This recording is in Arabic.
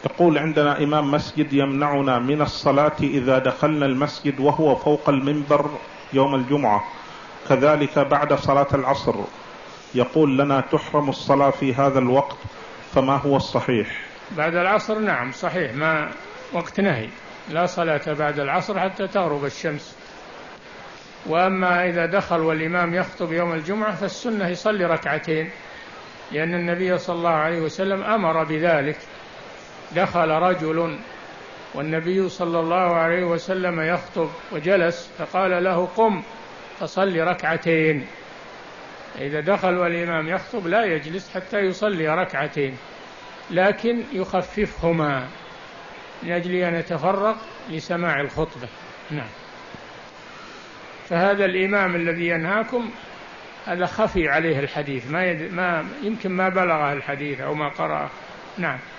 يقول عندنا إمام مسجد يمنعنا من الصلاة إذا دخلنا المسجد وهو فوق المنبر يوم الجمعة، كذلك بعد صلاة العصر. يقول لنا تحرم الصلاة في هذا الوقت، فما هو الصحيح؟ بعد العصر نعم صحيح، ما وقت نهي، لا صلاة بعد العصر حتى تغرب الشمس. وأما إذا دخل والإمام يخطب يوم الجمعة فالسنة يصلي ركعتين، لأن النبي صلى الله عليه وسلم أمر بذلك. دخل رجل والنبي صلى الله عليه وسلم يخطب وجلس، فقال له قم فصلي ركعتين. إذا دخل والإمام يخطب لا يجلس حتى يصلي ركعتين، لكن يخففهما من أجل أن يتفرغ لسماع الخطبة. نعم. فهذا الإمام الذي ينهاكم هذا خفي عليه الحديث، ما يمكن ما بلغه الحديث أو ما قرأه. نعم.